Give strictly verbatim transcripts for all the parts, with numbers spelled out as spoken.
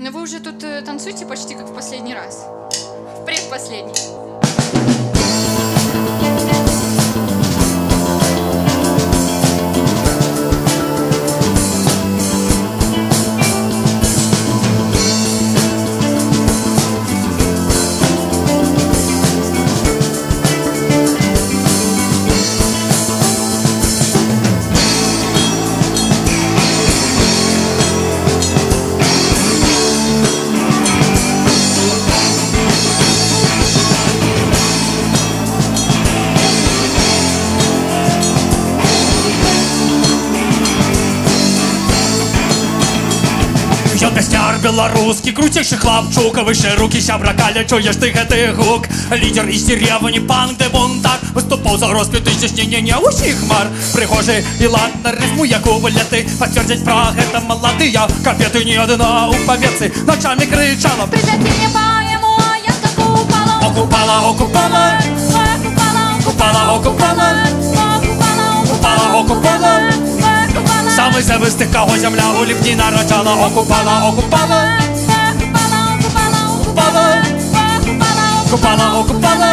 но вы уже тут э, танцуете почти как в последний раз. В предпоследний. Ён пясняр беларускі, круцейшы хлапчук, выше рукі сябра Каля, чуеш ты гэты гук? Лідер із деревні, панк де бунтар, выступаў за росквіт і здзяйснення ўсіх мар. Прыгожы і ладна рыфму, як у балеты, пацвердзяць пра гэта маладыя капеты. Не адна ў паветцы ночамі крычала: прысядзі мне па-яму, а я так упала. Окупала, окупала, окупала, окупала, окупала, окупала. Самый себе з тих, кого земля у ліпні нараджала. Окупала, окупала, окупала, окупала, окупала.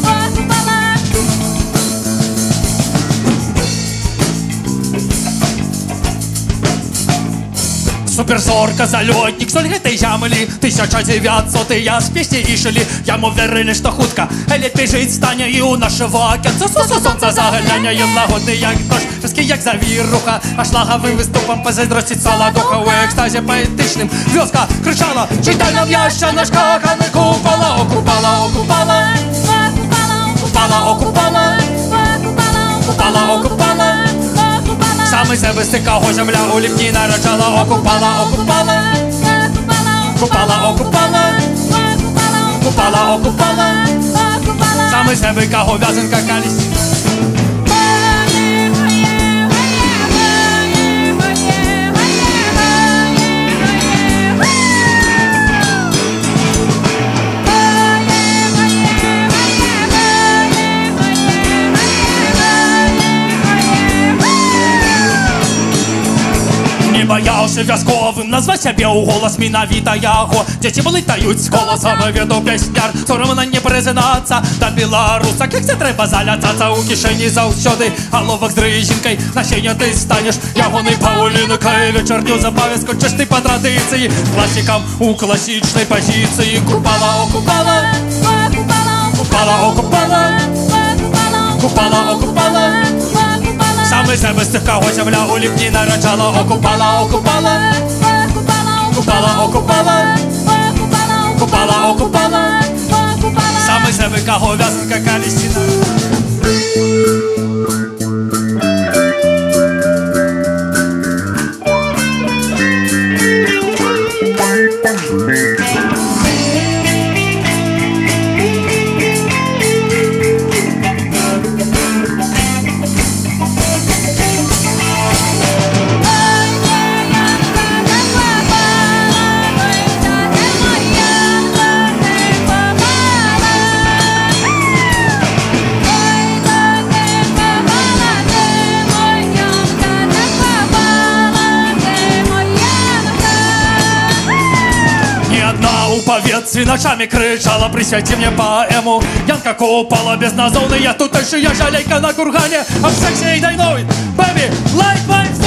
Суперзорка, залётнік, соль гэтай зямлі, тысяча дзевяццатыя з песні ішалі. Яму верылі, што хутка лепей жыць стане і ў нашего акенца. Сосо сонца загляне, ён лагодны як дождь, чэскі як завіруха, а шлагавым выступам пазайздросціць саладуха. У экстазе паэтычным вёска крычала: чытай нам яшчэ наш каханы купала. Окупала, окупала, окупала, окупала, окупала, окупала. Самый себе з тих, кого земля у ліпні нараджала. Окупала, окупала, окупала, окупала, окупала, окупала. Самый себе, кого в'язанка калість. Баяўся вясковым назваць сябе ў голас менавіта яго. Дзеці блытаюць голасам, ведаў песняр, сорамна не прызнацца да беларусак. Як це трэба заляцацца ў кішэні заўсёды, аловак з дрыжінкай на сене ты станеш ягонай паўлінкай. Вечарню забаве скончыш ты па традыцыі, класікам у класічнай пазіцыі. Купала, окупала, окупала, окупала, окупала, окупала. Самый себе з тих, кого земля у ліпні нараджала. Окупала, окупала, окупала, окупала, окупала, окупала. Самый себе, кого в'язанка калістіна. Павецы ночами крычала: присядьте мне поэму. Янка купала безназовная, тутайшая жалейка на кургане. А в сексе и дай новый, baby, light my